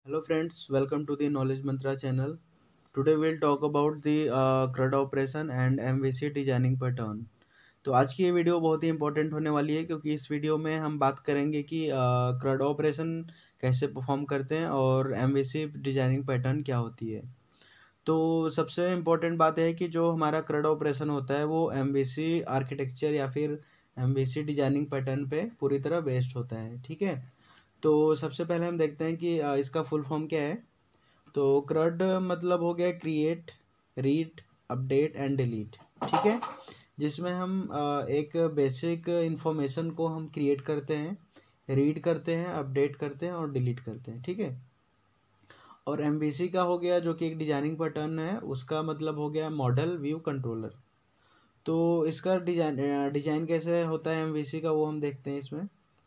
Hello friends, welcome to the Knowledge Mantra channel. Today we'll talk about the CRUD operation and MVC designing pattern. तो आज की ये video बहुत ही important होने वाली है क्योंकि इस वीडियो में हम बात करेंगे कि CRUD ऑपरेशन कैसे परफॉर्म करते हैं और MVC डिजाइनिंग पैटर्न क्या होती है। तो सबसे इम्पोर्टेंट बात है कि जो हमारा CRUD ऑपरेशन होता है वो MVC आर्किटेक्चर या फिर MVC डिजाइनिंग पैटर्न पे पूरी तरह बेस्ड होता है। ठीक है, तो सबसे पहले हम देखते हैं कि इसका फुल फॉर्म क्या है। तो CRUD मतलब हो गया create, read, update and delete. ठीक है, जिसमें हम एक बेसिक इंफॉर्मेशन को हम क्रिएट करते हैं, रीड करते हैं, अपडेट करते हैं और डिलीट करते हैं। ठीक है, और MVC का हो गया जो कि एक डिजाइनिंग पैटर्न है, उसका मतलब हो गया मॉडल व्यू कंट्रोलर। तो इसका डिजाइन कैसे होता है MVC का, वो हम देखते हैं। इसमें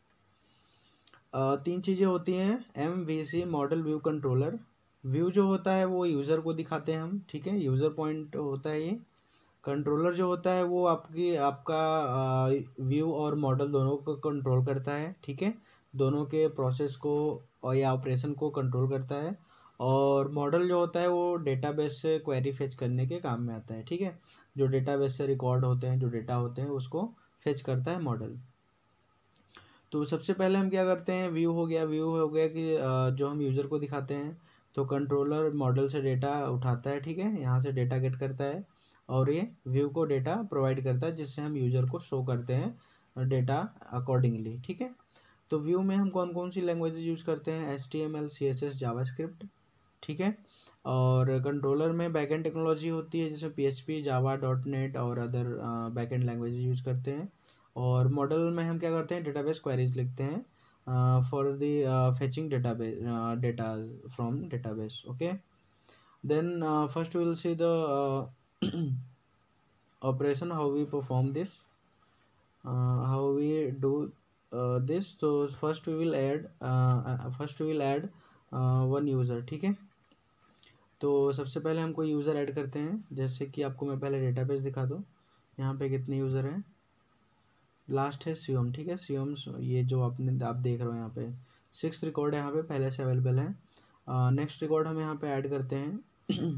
तीन चीज़ें होती हैं MVC model view controller. View जो होता है वो यूज़र को दिखाते हैं हम, ठीक है, यूज़र पॉइंट होता है ये। कंट्रोलर जो होता है वो आपका व्यू और मॉडल दोनों को कंट्रोल करता है। ठीक है, दोनों के प्रोसेस को और या ऑपरेशन को कंट्रोल करता है। और मॉडल जो होता है वो डेटाबेस से क्वेरी फेच करने के काम में आता है। ठीक है, जो डेटाबेस से रिकॉर्ड होते हैं, जो डेटा होते हैं, उसको फेच करता है मॉडल। तो सबसे पहले हम क्या करते हैं, व्यू हो गया कि जो हम यूज़र को दिखाते हैं। तो कंट्रोलर मॉडल से डेटा उठाता है, ठीक है, यहाँ से डेटा गेट करता है और ये व्यू को डेटा प्रोवाइड करता है जिससे हम यूज़र को शो करते हैं डेटा अकॉर्डिंगली। ठीक है, तो व्यू में हम कौन कौन सी लैंग्वेजेस यूज़ करते हैं, HTML, CSS, जावास्क्रिप्ट। ठीक है, और कंट्रोलर में बैकएंड टेक्नोलॉजी होती है जिसमें PHP, जावा, .NET और अदर बैकएंड लैंग्वेजेस यूज़ करते हैं। और मॉडल में हम क्या करते हैं, डेटाबेस क्वेरीज लिखते हैं for the fetching database data from database. Okay, then first will see the operation, how we perform this, how we do this. So first we will add one user. ठीक है, तो सबसे पहले हम कोई user add करते हैं। जैसे कि आपको मैं पहले डेटाबेस दिखा दूँ, यहाँ पे कितने यूज़र हैं। लास्ट है शिवम। ठीक है, शिवम ये जो आप देख रहे हो यहाँ पे 6 रिकॉर्ड है, यहाँ पे पहले से अवेलेबल है। नेक्स्ट रिकॉर्ड हम यहाँ पे ऐड करते हैं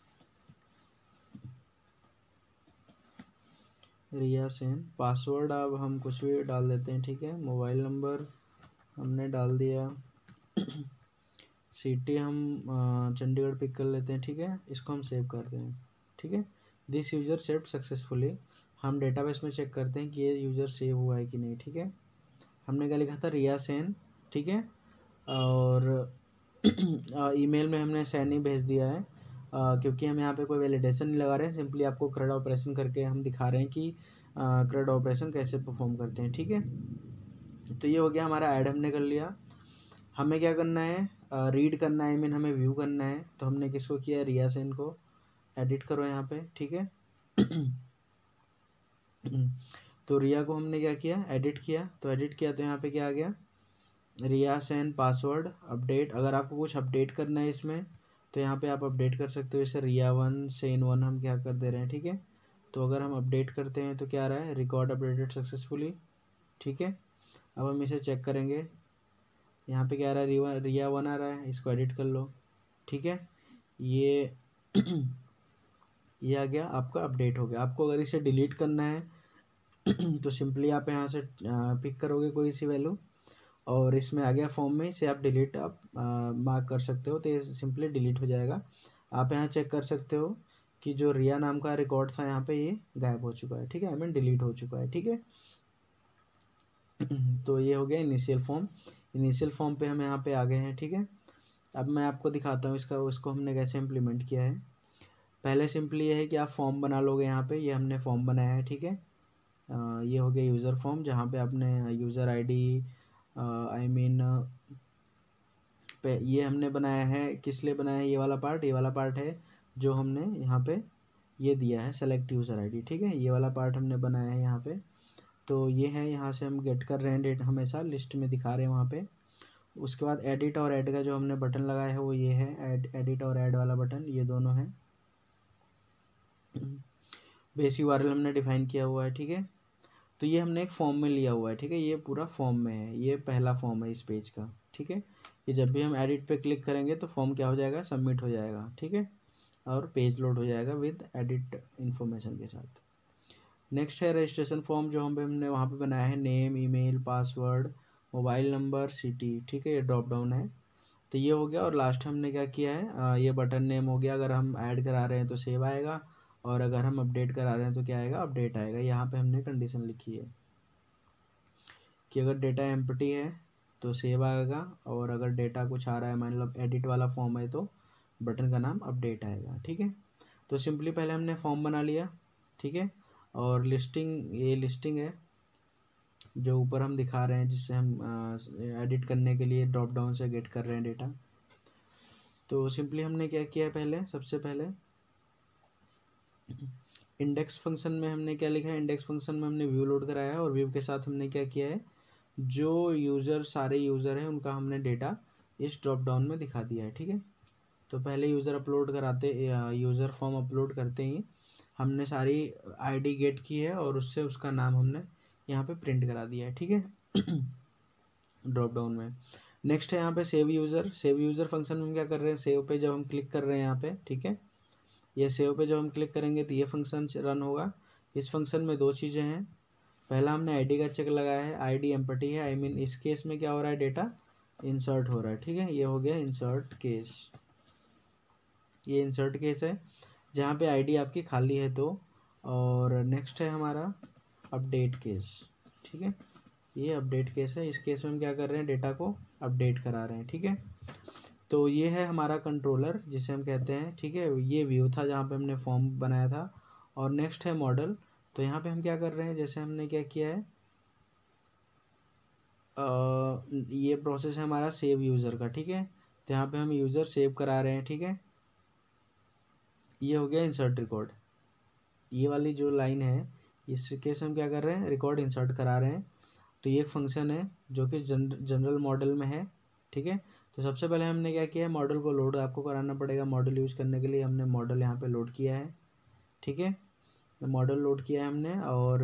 रिया सेन। पासवर्ड अब हम कुछ भी डाल देते हैं। ठीक है, मोबाइल नंबर हमने डाल दिया सिटी हम चंडीगढ़ पिक कर लेते हैं। ठीक है, इसको हम सेव करते हैं। ठीक है, दिस यूज़र सेव्ड सक्सेसफुली। हम डेटाबेस में चेक करते हैं कि ये यूज़र सेव हुआ है कि नहीं। ठीक है, हमने क्या लिखा था, रिया सेन। ठीक है, और ईमेल में हमने सैनी भेज दिया है क्योंकि हम यहाँ पे कोई वैलिडेशन नहीं लगा रहे हैं, सिंपली आपको CRUD ऑपरेशन करके हम दिखा रहे हैं कि CRUD ऑपरेशन कैसे परफॉर्म करते हैं। ठीक है, तो ये हो गया हमारा ऐड हमने कर लिया। हमें क्या करना है, रीड करना है, मीन हमें व्यू करना है। तो हमने किसको किया, रिया सेन को। एडिट करो यहाँ पे। ठीक है तो रिया को हमने क्या किया, एडिट किया। तो एडिट किया तो यहाँ पे क्या आ गया, रिया सेन पासवर्ड अपडेट। अगर आपको कुछ अपडेट करना है इसमें तो यहाँ पे आप अपडेट कर सकते हो। जैसे रिया 1 सेन 1 हम क्या कर दे रहे हैं। ठीक है, तो अगर हम अपडेट करते हैं तो क्या आ रहा है, रिकॉर्ड अपडेटेड सक्सेसफुली। ठीक है, अब हम इसे चेक करेंगे। यहाँ पे क्या आ रहा है, रिया 1 आ रहा है, इसको एडिट कर लो। ठीक है, ये ये आ गया, आपका अपडेट हो गया। आपको अगर इसे डिलीट करना है तो सिंपली आप यहाँ से पिक करोगे कोई सी वैल्यू और इसमें आ गया फॉर्म में, इसे आप डिलीट आप मार्क कर सकते हो तो ये सिंपली डिलीट हो जाएगा। आप यहाँ चेक कर सकते हो कि जो रिया नाम का रिकॉर्ड था यहाँ पे ये गायब हो चुका है। ठीक है, आई मीन डिलीट हो चुका है। ठीक है तो ये हो गया इनिशियल फॉर्म। इनिशियल फॉर्म पे हम यहाँ पे आ गए हैं। ठीक है, अब मैं आपको दिखाता हूँ इसको हमने कैसे इम्प्लीमेंट किया है। पहले सिंपली ये है कि आप फॉर्म बना लोगे। यहाँ पे ये हमने फॉर्म बनाया है। ठीक है, ये हो गया यूज़र फॉर्म जहाँ पे आपने यूज़र आईडी आई मीन ये हमने बनाया है। किस लिए बनाया है, ये वाला पार्ट है जो हमने यहाँ पे ये दिया है, सेलेक्ट यूज़र आईडी। ठीक है, ये वाला पार्ट हमने बनाया है यहाँ पे। तो ये है, यहाँ से हम गेट कर रहे हैं डेट, हमेशा लिस्ट में दिखा रहे हैं वहाँ पे। उसके बाद एडिट और ऐड का जो हमने बटन लगाया है वो ये है, एडिट और ऐड वाला बटन, ये दोनों हैं। बेस URL हमने डिफाइन किया हुआ है। ठीक है, तो ये हमने एक फॉर्म में लिया हुआ है। ठीक है, ये पूरा फॉर्म में है, ये पहला फॉर्म है इस पेज का। ठीक है, कि जब भी हम एडिट पे क्लिक करेंगे तो फॉर्म क्या हो जाएगा, सबमिट हो जाएगा, ठीक है, और पेज लोड हो जाएगा विद एडिट इन्फॉर्मेशन के साथ। नेक्स्ट है रजिस्ट्रेशन फॉर्म, जो हमने वहाँ पे बनाया है, name, email, password, mobile number, city, ठीक है, ये ड्रॉप डाउन है। तो ये हो गया। और लास्ट हमने क्या किया है, ये बटन नेम हो गया, अगर हम ऐड करा रहे हैं तो सेव आएगा, और अगर हम अपडेट करा रहे हैं तो क्या आएगा, अपडेट आएगा। यहाँ पे हमने कंडीशन लिखी है कि अगर डेटा एम्प्टी है तो सेव आएगा, और अगर डेटा कुछ आ रहा है, मतलब एडिट वाला फॉर्म है, तो बटन का नाम अपडेट आएगा, ठीक है। तो सिंपली पहले हमने फॉर्म बना लिया, ठीक है, और लिस्टिंग, ये लिस्टिंग है जो ऊपर हम दिखा रहे हैं, जिससे हम एडिट करने के लिए ड्रॉप डाउन से गेट कर रहे हैं डेटा। तो सिंपली हमने क्या किया है, पहले सबसे पहले इंडेक्स फंक्शन में हमने क्या लिखा है, इंडेक्स फंक्शन में हमने व्यू लोड कराया है, और व्यू के साथ हमने क्या किया है, जो यूज़र, सारे यूज़र हैं उनका हमने डेटा इस ड्रॉप डाउन में दिखा दिया है, ठीक है। तो पहले यूज़र अपलोड कराते, यूज़र फॉर्म अपलोड करते ही हमने सारी आईडी गेट की है, और उससे उसका नाम हमने यहाँ पे प्रिंट करा दिया है, ठीक है, ड्रॉप डाउन में। नेक्स्ट है यहाँ पे save user. Save user function में हम क्या कर रहे हैं, सेव पे जब हम क्लिक कर रहे हैं यहाँ पे, ठीक है, ये सेव पे जब हम क्लिक करेंगे तो ये फंक्शन रन होगा। इस फंक्शन में दो चीज़ें हैं, पहला हमने आईडी का चेक लगाया है, आईडी एम्प्टी है, आई मीन इस केस में क्या हो रहा है, डेटा इंसर्ट हो रहा है, ठीक है, ये हो गया इंसर्ट केस, ये इंसर्ट केस है जहाँ पे आईडी आपकी खाली है तो। और नेक्स्ट है हमारा अपडेट केस, ठीक है, ये अपडेट केस है, इस केस में हम क्या कर रहे हैं, डेटा को अपडेट करा रहे हैं, ठीक है। तो ये है हमारा कंट्रोलर जिसे हम कहते हैं, ठीक है, ये व्यू था जहाँ पे हमने फॉर्म बनाया था। और नेक्स्ट है मॉडल। तो यहाँ पे हम क्या कर रहे हैं, जैसे हमने क्या किया है, ये प्रोसेस है हमारा सेव यूज़र का, ठीक है, तो यहाँ पे हम यूज़र सेव करा रहे हैं, ठीक है। ये हो गया इंसर्ट रिकॉर्ड, ये वाली जो लाइन है, इस केस में हम क्या कर रहे हैं, रिकॉर्ड इंसर्ट करा रहे हैं। तो ये एक फंक्शन है जो कि जनरल मॉडल में है, ठीक है। तो सबसे पहले हमने क्या किया है, मॉडल को लोड आपको कराना पड़ेगा। मॉडल यूज़ करने के लिए हमने मॉडल यहाँ पे लोड किया है, ठीक है, तो मॉडल लोड किया है हमने। और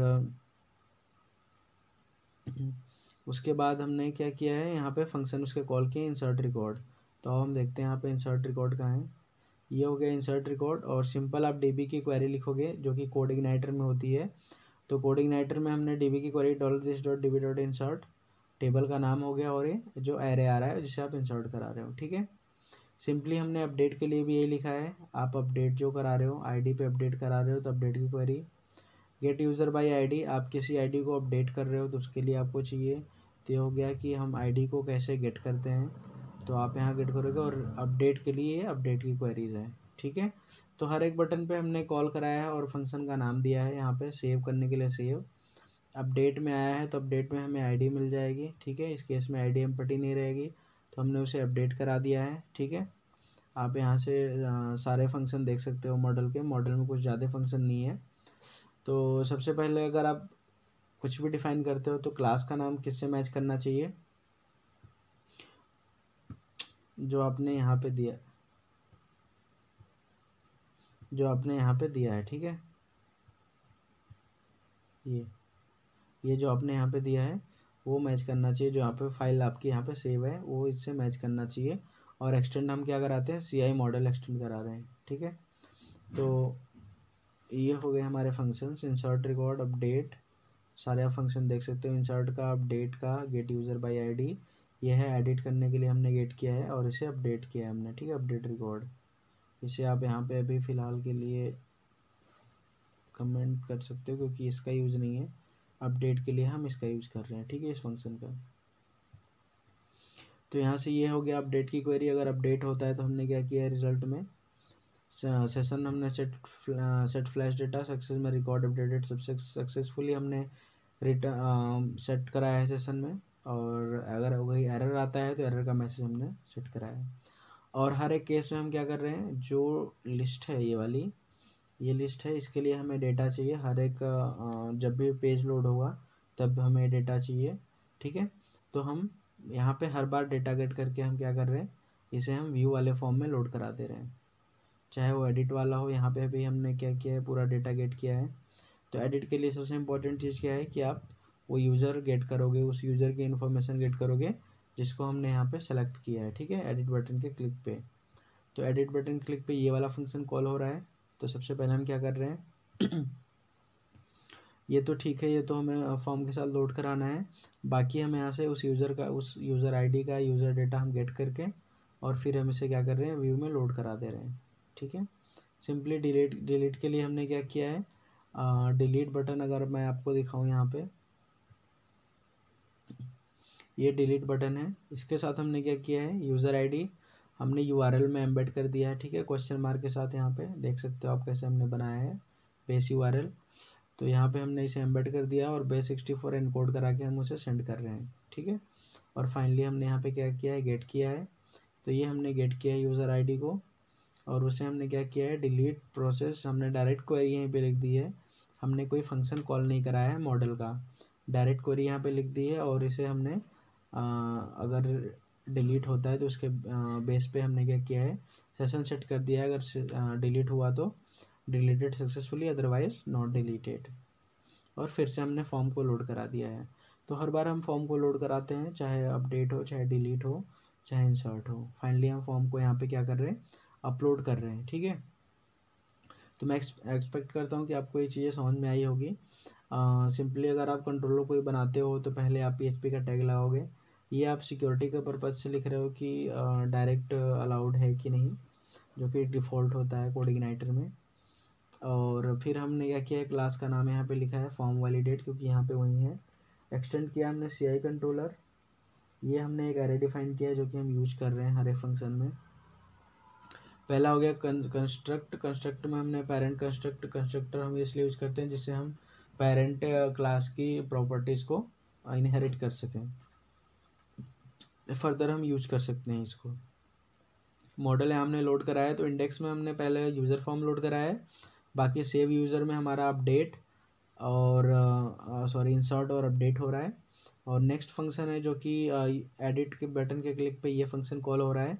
उसके बाद हमने क्या किया है, यहाँ पे फंक्शन उसके कॉल किए, इंसर्ट रिकॉर्ड। तो अब हम देखते हैं यहाँ पे इंसर्ट रिकॉर्ड कहाँ है, ये हो गया इंसर्ट रिकॉर्ड। और सिंपल आप डीबी की क्वेरी लिखोगे जो कि कोड इग्नाइटर में होती है। तो कोड इग्नाइटर में हमने डीबी की क्वेरी $this.db.insert, टेबल का नाम हो गया, और ये जो एरे आ रहा है जिसे आप इंसर्ट करा रहे हो, ठीक है। सिंपली हमने अपडेट के लिए भी यही लिखा है, आप अपडेट जो करा रहे हो, आईडी पे अपडेट करा रहे हो तो अपडेट की query. Get user by ID, आप किसी आईडी को अपडेट कर रहे हो तो उसके लिए आपको चाहिए। तो ये हो गया कि हम आईडी को कैसे गेट करते हैं, तो आप यहाँ गेट करोगे। और अपडेट के लिए अपडेट की क्वेरीज है, ठीक है। तो हर एक बटन पे हमने कॉल कराया है और फंक्शन का नाम दिया है, यहाँ पे सेव करने के लिए सेव। अपडेट में आया है तो अपडेट में हमें आईडी मिल जाएगी, ठीक है, इस केस में आईडी एम्प्टी नहीं रहेगी, तो हमने उसे अपडेट करा दिया है, ठीक है। आप यहाँ से सारे फंक्शन देख सकते हो मॉडल के, मॉडल में कुछ ज़्यादा फंक्शन नहीं है। तो सबसे पहले अगर आप कुछ भी डिफाइन करते हो तो क्लास का नाम किससे मैच करना चाहिए, जो आपने यहाँ पे दिया, जो आपने यहाँ पे दिया है, ठीक है, ये जो आपने यहाँ पे दिया है वो मैच करना चाहिए, जो यहाँ पे फाइल आपकी यहाँ पे सेव है वो इससे मैच करना चाहिए। और एक्सटेंड हम क्या कराते हैं, CI मॉडल एक्सटेंड करा रहे हैं, ठीक है। तो ये हो गए हमारे फंक्शंस, इंसर्ट रिकॉर्ड, अपडेट, सारे आप फंक्शन देख सकते हो, इंसर्ट का, अपडेट का, गेट यूज़र बाय आईडी, ये है एडिट करने के लिए हमने गेट किया है, और इसे अपडेट किया है हमने, ठीक है, अपडेट रिकॉर्ड। इसे आप यहाँ पे अभी फ़िलहाल के लिए कमेंट कर सकते हो क्योंकि इसका यूज़ नहीं है, अपडेट के लिए हम इसका यूज़ कर रहे हैं, ठीक है, इस फंक्शन का। तो यहाँ से ये हो गया अपडेट की क्वेरी। अगर अपडेट होता है तो हमने क्या किया है, रिजल्ट में सेशन हमने सेट फ्लैश डेटा सक्सेस में रिकॉर्ड अपडेटेड सक्सेसफुली हमने रिटर्न सेट कराया है सेशन में। और अगर कोई एरर आता है तो एरर का मैसेज हमने सेट कराया है। और हर एक केस में हम क्या कर रहे हैं, जो लिस्ट है ये वाली, ये लिस्ट है, इसके लिए हमें डेटा चाहिए। हर एक जब भी पेज लोड होगा तब हमें डेटा चाहिए, ठीक है। तो हम यहाँ पे हर बार डेटा गेट करके हम क्या कर रहे हैं, इसे हम व्यू वाले फॉर्म में लोड करा दे रहे हैं, चाहे वो एडिट वाला हो। यहाँ पे भी हमने क्या किया है, पूरा डेटा गेट किया है। तो एडिट के लिए सबसे इम्पोर्टेंट चीज़ क्या है कि आप वो यूज़र गेट करोगे, उस यूज़र की इन्फॉर्मेशन गेट करोगे जिसको हमने यहाँ पे सेलेक्ट किया है, ठीक है, एडिट बटन के क्लिक पे। तो एडिट बटन क्लिक पे ये वाला फंक्शन कॉल हो रहा है। तो सबसे पहले हम क्या कर रहे हैं ये तो ठीक है, ये तो हमें फॉर्म के साथ लोड कराना है। बाकी हम यहाँ से उस यूज़र आईडी का यूज़र डेटा हम गेट करके और फिर हम इसे क्या कर रहे हैं, व्यू में लोड करा दे रहे हैं, ठीक है। सिंपली डिलीट के लिए हमने क्या किया है, डिलीट बटन अगर मैं आपको दिखाऊं यहाँ पे, ये डिलीट बटन है। इसके साथ हमने क्या किया है, यूज़र आईडी हमने यूआरएल में एम्बेड कर दिया है, ठीक है, क्वेश्चन मार्क के साथ। यहाँ पे देख सकते हो आप कैसे हमने बनाया है बेस यूआरएल। तो यहाँ पे हमने इसे एम्बेड कर दिया और बेस 64 एनकोड करा के हम उसे सेंड कर रहे हैं, ठीक है। और फाइनली हमने यहाँ पे क्या किया है, गेट किया है। तो ये हमने गेट किया है यूज़र आईडी को और उसे हमने क्या किया है, डिलीट प्रोसेस, हमने डायरेक्ट क्वेरी यहीं पे लिख दी है। हमने कोई फंक्शन कॉल नहीं कराया है मॉडल का, डायरेक्ट क्वेरी यहाँ पे लिख दी है। और इसे हमने अगर डिलीट होता है तो उसके बेस पे हमने क्या किया है, सेशन सेट कर दिया है। अगर डिलीट हुआ तो deleted successfully, otherwise not deleted. और फिर से हमने फॉर्म को लोड करा दिया है। तो हर बार हम फॉर्म को लोड कराते हैं, चाहे अपडेट हो, चाहे डिलीट हो, चाहे इंसर्ट हो। फाइनली हम फॉर्म को यहाँ पे क्या कर रहे हैं, अपलोड कर रहे हैं, ठीक है। तो मैं एक्सपेक्ट करता हूँ कि आपको ये चीज़ें समझ में आई होगी। सिंपली अगर आप कंट्रोलर कोई बनाते हो तो पहले आप PHP का टैग लगाओगे। ये आप सिक्योरिटी के पर्पज़ से लिख रहे हो कि डायरेक्ट अलाउड है कि नहीं, जो कि डिफ़ॉल्ट होता है कोड इग्नाइटर में। और फिर हमने क्या किया है, क्लास का नाम यहाँ पे लिखा है फॉर्म वैलिडेट, क्योंकि यहाँ पे वही है। एक्सटेंड किया हमने CI कंट्रोलर, ये हमने एक एरे डिफाइन किया है जो कि हम यूज कर रहे हैं हर एक फंक्शन में। पहला हो गया कंस्ट्रक्ट में हमने पेरेंट कंस्ट्रक्टर हम इसलिए यूज करते हैं जिससे हम पेरेंट क्लास की प्रॉपर्टीज़ को इनहेरिट कर सकें, फर्दर हम यूज कर सकते हैं इसको। मॉडल है हमने लोड कराया है, तो इंडेक्स में हमने पहले यूज़र फॉर्म लोड कराया है। बाकी सेव यूज़र में हमारा अपडेट और इंसर्ट और अपडेट हो रहा है। और नेक्स्ट फंक्शन है जो कि एडिट के बटन के क्लिक पे ये फंक्शन कॉल हो रहा है,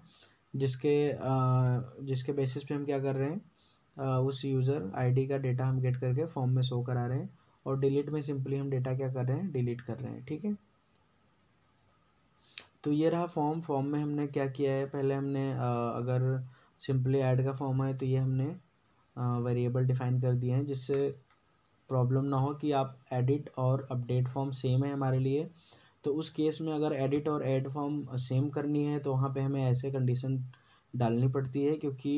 जिसके बेसिस पे हम क्या कर रहे हैं, उस यूज़र आईडी का डेटा हम गेट करके फॉर्म में शो करा रहे हैं। और डिलीट में सिंपली हम डेटा क्या कर रहे हैं, डिलीट कर रहे हैं, ठीक है। तो ये रहा फॉर्म में हमने क्या किया है, पहले हमने अगर सिंपली ऐड का फॉर्म है तो ये हमने वेरिएबल डिफाइन कर दिए हैं, जिससे प्रॉब्लम ना हो कि आप एडिट और अपडेट फॉर्म सेम है हमारे लिए। तो उस केस में अगर एडिट और ऐड फॉर्म सेम करनी है तो वहाँ पे हमें ऐसे कंडीशन डालनी पड़ती है, क्योंकि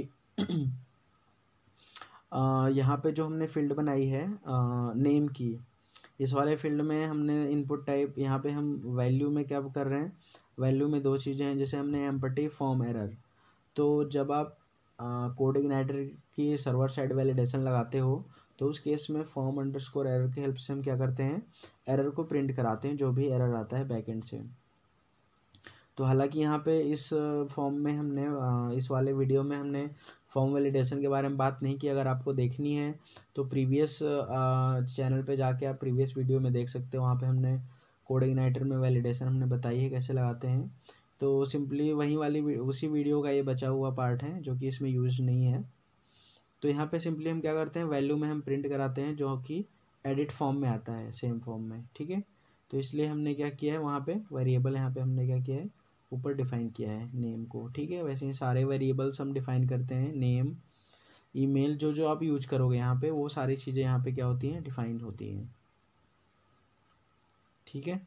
यहाँ पे जो हमने फील्ड बनाई है नेम की, इस वाले फील्ड में हमने इनपुट टाइप, यहाँ पे हम वैल्यू में क्या कर रहे हैं, वैल्यू में दो चीज़ें हैं। जैसे हमने एम्पटी फॉर्म एरर, तो जब आप कोड इग्नाइटर की सर्वर साइड वैलिडेशन लगाते हो तो उस केस में फॉर्म अंडरस्कोर एरर की हेल्प से हम क्या करते हैं, एरर को प्रिंट कराते हैं, जो भी एरर आता है बैकएंड से। तो हालांकि यहाँ पे इस फॉर्म में हमने इस वाले वीडियो में हमने फॉर्म वैलिडेशन के बारे में बात नहीं की। अगर आपको देखनी है तो प्रीवियस चैनल पे जाके आप प्रीवियस वीडियो में देख सकते हो, वहाँ पे हमने कोड इग्नाइटर में वैलिडेशन हमने बताई है कैसे लगाते हैं। तो सिंपली वही वाली उसी वीडियो का ये बचा हुआ पार्ट है जो कि इसमें यूज नहीं है। तो यहाँ पे सिंपली हम क्या करते हैं, वैल्यू में हम प्रिंट कराते हैं जो कि एडिट फॉर्म में आता है, सेम फॉर्म में, ठीक है। तो इसलिए हमने क्या किया है, वहाँ पे वेरिएबल यहाँ पे हमने क्या किया है, ऊपर डिफाइन किया है नेम को, ठीक है। वैसे ही सारे वेरिएबल्स हम डिफाइन करते हैं, नेम, ईमेल, जो जो आप यूज करोगे यहाँ पे वो सारी चीज़ें यहाँ पे क्या होती हैं, डिफाइंड होती हैं, ठीक है।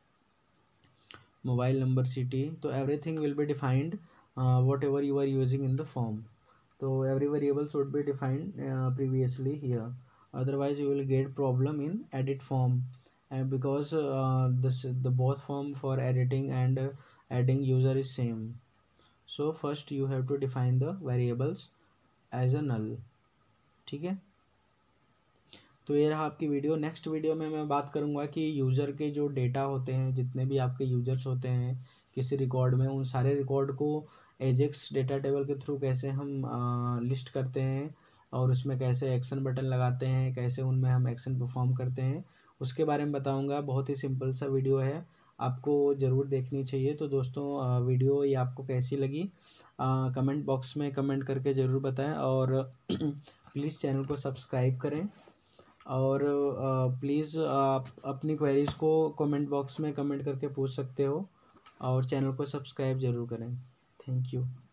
मोबाइल नंबर, सिटी, तो everything will be defined whatever you are using in the form. So every variable should be defined previously here, otherwise you will get problem in edit form, and because the both form for editing and adding user is same. So first you have to define the variables as a null, ठीक है। तो ये रहा आपकी video. Next video में मैं बात करूँगा कि यूज़र के जो डेटा होते हैं, जितने भी आपके यूजर्स होते हैं किसी रिकॉर्ड में, उन सारे रिकॉर्ड को एजेक्स डेटा टेबल के थ्रू कैसे हम लिस्ट करते हैं और उसमें कैसे एक्शन बटन लगाते हैं, कैसे उनमें हम एक्शन परफॉर्म करते हैं, उसके बारे में बताऊँगा। बहुत ही सिंपल सा वीडियो है, आपको ज़रूर देखनी चाहिए। तो दोस्तों वीडियो ये आपको कैसी लगी कमेंट बॉक्स में कमेंट करके ज़रूर बताएं, और प्लीज़ चैनल को सब्सक्राइब करें। और प्लीज़ आप अपनी क्वेरीज़ को कमेंट बॉक्स में कमेंट करके पूछ सकते हो। और चैनल को सब्सक्राइब ज़रूर करें। Thank you.